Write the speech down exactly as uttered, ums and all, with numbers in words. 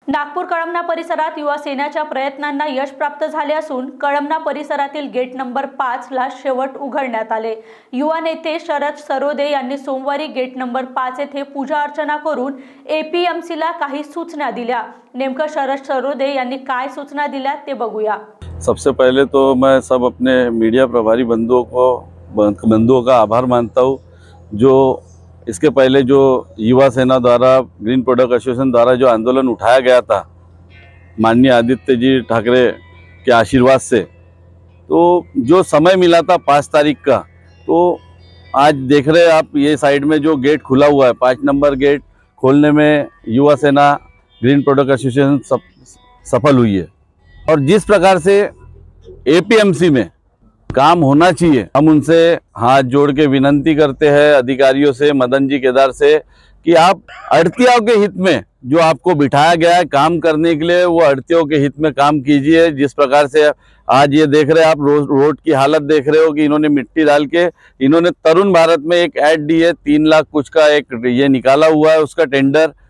नागपूर कळमना परिसरात युवा सेनेच्या प्रयत्नांना यश प्राप्त झाले असून कळमना परिसरातील गेट नंबर पाच ला शेवट उघडण्यात आले। युवा नेते शरद सरोदे यांनी सोमवारी गेट नंबर पाच येथे पूजा अर्चना करून एपीएमसी ला काही सूचना दिल्या। नेमकं शरद सरोदे यांनी काय सूचना दिल्या ते बघूया। सबसे पहले तो मैं सब अपने मीडिया प्रभारी बंधुओं को बंधुओं का आभार मानता हूँ, जो इसके पहले जो युवा सेना द्वारा ग्रीन प्रोडक्ट एसोसिएशन द्वारा जो आंदोलन उठाया गया था माननीय आदित्य जी ठाकरे के आशीर्वाद से, तो जो समय मिला था पाँच तारीख का, तो आज देख रहे आप ये साइड में जो गेट खुला हुआ है, पाँच नंबर गेट खोलने में युवा सेना ग्रीन प्रोडक्ट एसोसिएशन सफ, सफल हुई है। और जिस प्रकार से एपीएमसी में काम होना चाहिए, हम उनसे हाथ जोड़ के विनती करते हैं अधिकारियों से, मदन जी केदार से, कि आप अड़तियों के हित में जो आपको बिठाया गया है काम करने के लिए, वो अड़तियों के हित में काम कीजिए। जिस प्रकार से आज ये देख रहे हैं आप, रोड रोड की हालत देख रहे हो कि इन्होंने मिट्टी डाल के, इन्होंने तरुण भारत में एक ऐड दी है, तीन लाख कुछ का एक ये निकाला हुआ है उसका टेंडर,